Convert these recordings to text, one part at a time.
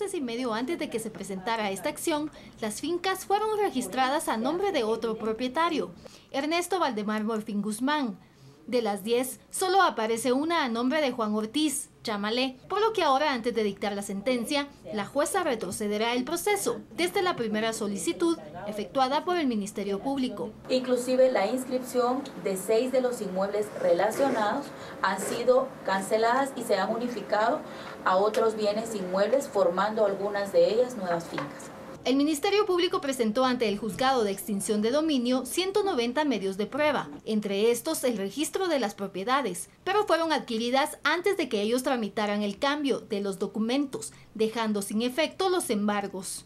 meses y medio antes de que se presentara esta acción, las fincas fueron registradas a nombre de otro propietario, Ernesto Valdemar Morfín Guzmán. De las 10, solo aparece una a nombre de Juan Ortiz, Chamalé, por lo que ahora, antes de dictar la sentencia, la jueza retrocederá el proceso desde la primera solicitud efectuada por el Ministerio Público. Inclusive la inscripción de 6 de los inmuebles relacionados han sido canceladas y se han unificado a otros bienes inmuebles, formando algunas de ellas nuevas fincas. El Ministerio Público presentó ante el Juzgado de Extinción de Dominio 190 medios de prueba, entre estos el registro de las propiedades, pero fueron adquiridas antes de que ellos tramitaran el cambio de los documentos, dejando sin efecto los embargos.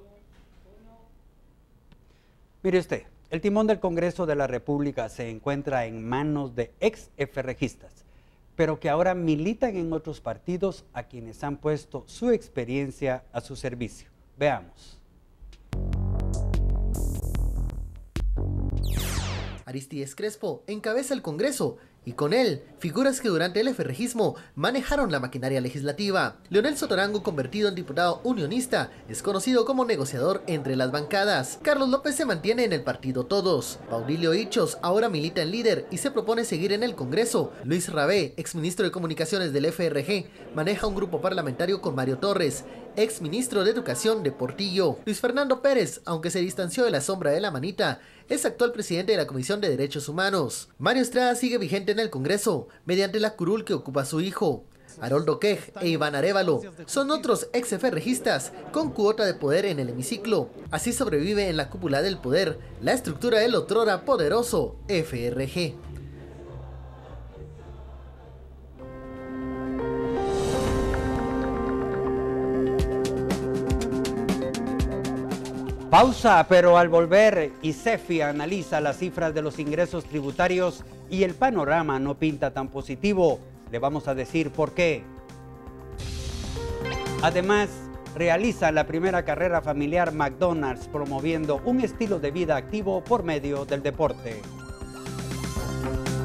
Mire usted, el timón del Congreso de la República se encuentra en manos de ex FRGistas, pero que ahora militan en otros partidos a quienes han puesto su experiencia a su servicio. Veamos. Aristides Crespo encabeza el Congreso y con él figuras que durante el FRGismo manejaron la maquinaria legislativa. Leonel Sotorango, convertido en diputado unionista, es conocido como negociador entre las bancadas. Carlos López se mantiene en el partido Todos. Baudilio Hichos ahora milita en Líder y se propone seguir en el Congreso. Luis Rabé, exministro de Comunicaciones del FRG, maneja un grupo parlamentario con Mario Torres, exministro de Educación de Portillo. Luis Fernando Pérez, aunque se distanció de la sombra de la manita, es actual presidente de la Comisión de Derechos Humanos. Mario Estrada sigue vigente en el Congreso mediante la curul que ocupa su hijo. Haroldo Quej e Iván Arévalo son otros ex FRGistas con cuota de poder en el hemiciclo. Así sobrevive en la cúpula del poder la estructura del otrora poderoso FRG. Pausa, pero al volver, ICEFI analiza las cifras de los ingresos tributarios y el panorama no pinta tan positivo. Le vamos a decir por qué. Además, realiza la primera carrera familiar McDonald's, promoviendo un estilo de vida activo por medio del deporte.